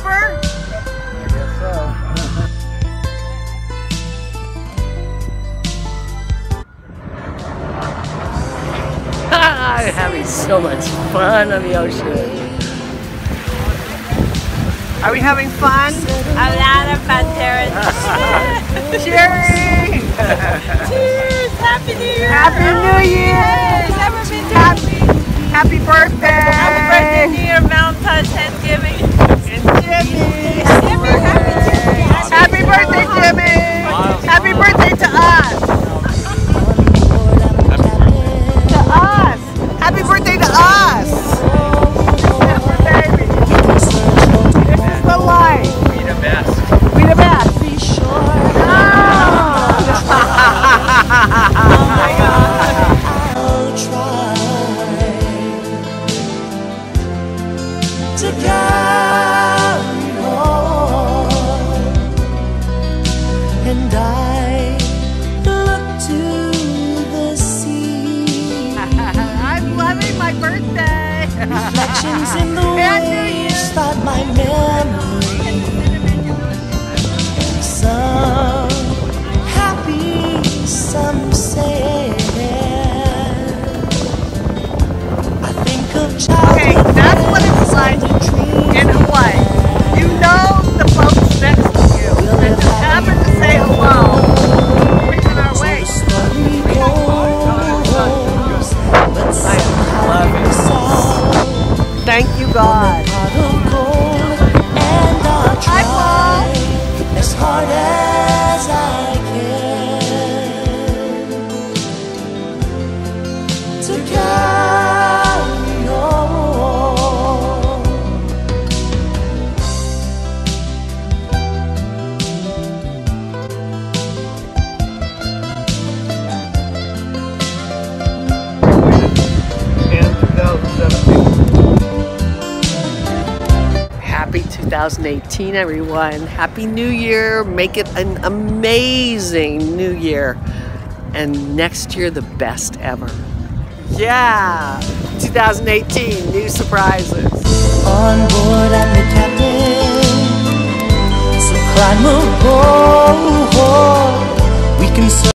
ever? I guess so. I'm having so much fun on the ocean. Are we having fun? A lot of fun, Terrence. Cheering! Cheers! Happy New Year! Happy New Year! Never been to Happy birthday! Happy birthday, New Year, Valentine's, Thanksgiving. And Jimmy! Happy birthday, Jimmy! Happy birthday to us! To us! Happy birthday to us! Baby. This is the life! We the best. We the best! Oh my God! I'll try to carry on, and I look to the sea. I'm loving my birthday! Reflections in the And New Year. waves that my memory. Some happy, some sad. I think of childhood. Okay, that's what it's like in Hawaii. You know the folks next to you and just happen to say hello. We're on our way. Story goes, but somehow you saw Thank you, God. pot of gold, and I'll Hi, try as hard as I can to carry on. And 2017. Happy 2018, everyone. Happy New Year. Make it an amazing New Year. And next year, the best ever. Yeah. 2018, new surprises. On board, I'm the captain, so climb aboard. We can